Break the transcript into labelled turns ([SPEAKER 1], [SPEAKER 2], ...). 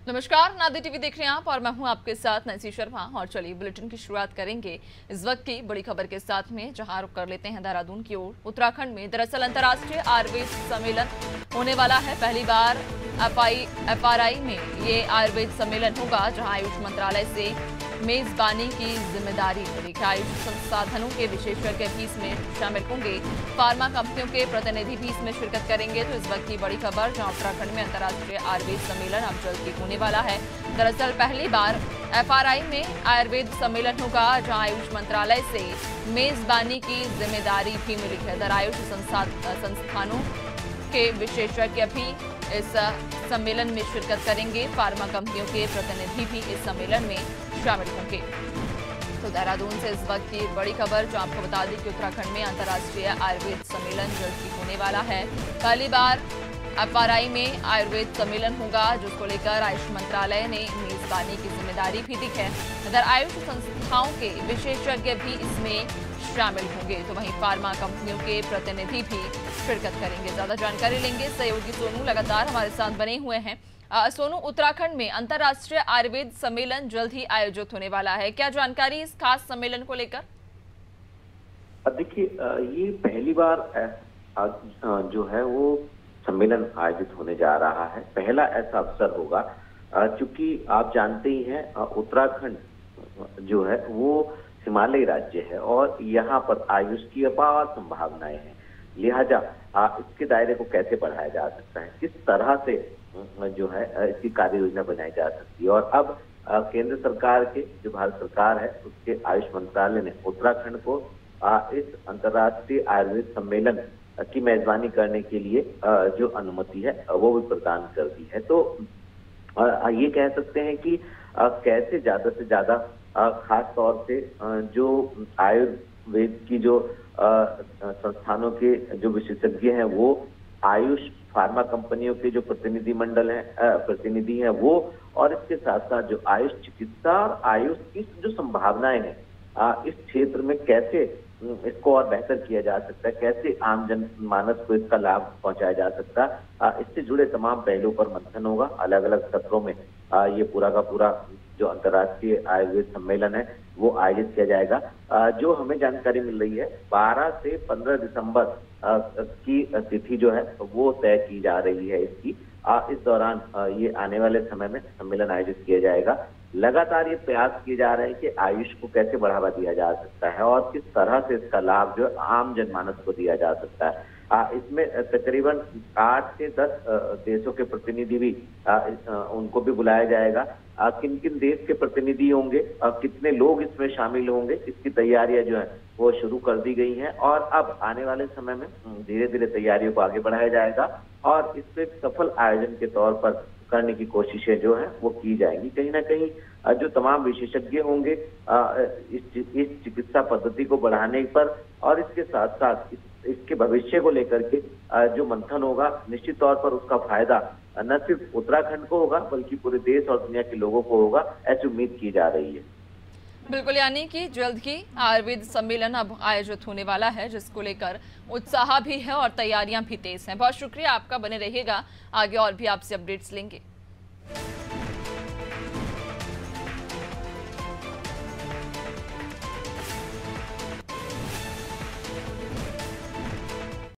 [SPEAKER 1] नमस्कार, नादी टीवी देख रहे हैं आप और मैं हूं आपके साथ नैन्सी शर्मा। और चलिए बुलेटिन की शुरुआत करेंगे इस वक्त की बड़ी खबर के साथ में, जहां रुक कर लेते हैं देहरादून की ओर। उत्तराखंड में दरअसल अंतर्राष्ट्रीय आयुर्वेद सम्मेलन होने वाला है। पहली बार FRI में ये आयुर्वेद सम्मेलन होगा, जहां आयुष मंत्रालय से मेजबानी की जिम्मेदारी मिलेगी। आयुष संसाधनों के विशेषज्ञ भी इसमें शामिल होंगे। फार्मा कंपनियों के प्रतिनिधि भी इसमें शिरकत करेंगे। तो इस वक्त की बड़ी खबर, जहां उत्तराखंड में अंतर्राष्ट्रीय आयुर्वेद सम्मेलन अब जल्द ही होने वाला है। दरअसल पहली बार FRI में आयुर्वेद सम्मेलन होगा, जहां आयुष मंत्रालय से मेजबानी की जिम्मेदारी भी मिली है। इधर आयुष संस्थानों के विशेषज्ञ भी इस सम्मेलन में शिरकत करेंगे। फार्मा कंपनियों के प्रतिनिधि भी इस सम्मेलन में शामिल होंगे। तो देहरादून से इस वक्त की बड़ी खबर, जो आपको बता दें कि उत्तराखंड में अंतर्राष्ट्रीय आयुर्वेद सम्मेलन जल्द ही होने वाला है। पहली बार FRI में आयुर्वेद सम्मेलन होगा, जिसको लेकर आयुष मंत्रालय ने मेजबानी की जिम्मेदारी भी दी है। इधर आयुष संस्थाओं के विशेषज्ञ भी इसमें शामिल होंगे। तो वहीं फार्मा कंपनियों के प्रतिनिधि भी शिरकत करेंगे। ज्यादा जानकारी लेंगे, सहयोगी सोनू लगातार हमारे साथ बने हुए हैं। सोनू, उत्तराखंड में अंतर्राष्ट्रीय आयुर्वेद सम्मेलन जल्द ही आयोजित होने वाला है, क्या जानकारी इस खास सम्मेलन को लेकर?
[SPEAKER 2] देखिए, ये पहली बार जो है वो सम्मेलन आयोजित होने जा रहा है। पहला ऐसा अवसर होगा, क्योंकि आप जानते ही हैं उत्तराखंड जो है वो हिमालयी राज्य है और यहाँ पर आयुष की अपार संभावनाएं हैं। लिहाजा इसके दायरे को कैसे बढ़ाया जा सकता है, किस तरह से जो है इसकी कार्य योजना बनाई जा सकती है। और अब केंद्र सरकार के, जो भारत सरकार है, उसके आयुष मंत्रालय ने उत्तराखंड को इस अंतर्राष्ट्रीय आयुर्वेद सम्मेलन की मेजबानी करने के लिए जो अनुमति है वो भी प्रदान कर दी है। तो ये कह सकते हैं कि कैसे ज्यादा से ज्यादा खास तौर से जो आयुर्वेद की जो संस्थानों के जो विशेषज्ञ हैं वो आयुष फार्मा कंपनियों के जो प्रतिनिधि हैं वो, और इसके साथ साथ जो आयुष चिकित्सा और आयुष की जो संभावनाएं हैं इस क्षेत्र में कैसे इसको और बेहतर किया जा सकता है, कैसे आम जन मानस को इसका लाभ पहुंचाया जा सकता है, इससे जुड़े तमाम पहलुओं पर मंथन होगा। अलग अलग सत्रों में ये पूरा का पूरा जो अंतर्राष्ट्रीय आयुर्वेद सम्मेलन है वो आयोजित किया जाएगा। जो हमें जानकारी मिल रही है 12 से 15 दिसंबर की तिथि जो है वो तय की जा रही है इसकी। इस दौरान ये आने वाले समय में सम्मेलन आयोजित किया जाएगा। लगातार ये प्रयास किए जा रहे हैं कि आयुष को कैसे बढ़ावा दिया जा सकता है और किस तरह से इसका लाभ जो आम जनमानस को दिया जा सकता है। इसमें तकरीबन 8 से 10 देशों के प्रतिनिधि भी उनको भी बुलाया जाएगा। किन किन देश के प्रतिनिधि होंगे, कितने लोग इसमें शामिल होंगे, इसकी तैयारियां जो है वो शुरू कर दी गई हैं। और अब आने वाले समय में धीरे धीरे तैयारियों को आगे बढ़ाया जाएगा और इसको एक सफल आयोजन के तौर पर करने की कोशिशें जो है वो की जाएंगी। कहीं ना कहीं जो तमाम विशेषज्ञ होंगे इस चिकित्सा पद्धति को बढ़ाने पर और इसके साथ साथ इसके भविष्य को लेकर के जो मंथन होगा, निश्चित तौर पर उसका फायदा न सिर्फ उत्तराखंड को होगा बल्कि पूरे देश और दुनिया के लोगों को होगा, ऐसी उम्मीद की जा रही है।
[SPEAKER 1] बिल्कुल, यानी कि जल्द ही आयुर्वेद सम्मेलन अब आयोजित होने वाला है, जिसको लेकर उत्साह भी है और तैयारियां भी तेज हैं। बहुत शुक्रिया आपका, बने रहिएगा, आगे और भी आपसे अपडेट्स लेंगे।